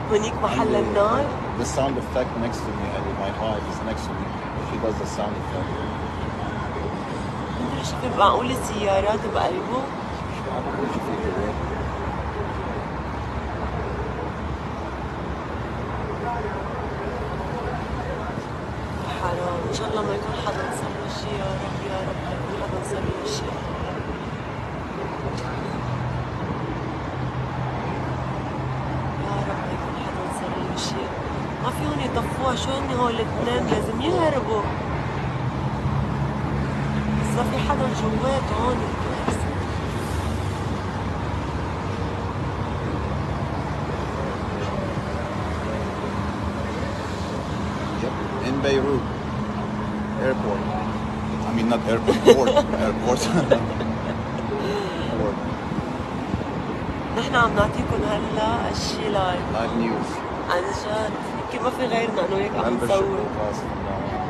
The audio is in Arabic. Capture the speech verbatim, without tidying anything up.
هونيك محل النار. The sound effect next to me, يعني my wife is next to me. She does the sound effect. مدري شوف معقول السيارات بقلبه؟ شو عم بقول شو فيك هيك؟ حرام، إن شاء الله ما يكون حدا صار له شي، يا رب يا رب ما يكون حدا صار له شي. يا رب ما يكون حدا صار له شي. ما فيهم يطفوها، شو هني هول الاثنين لازم يهربوا. إذا في حدا جوات هون الكاس. Yep, in Beirut airport. I mean not airport, port, airport. Port. نحن عم نعطيكم هلا الشي لايف Live news. عن جد، يمكن ما في غيرنا انه هيك عم Membership نصور. will cost from now on.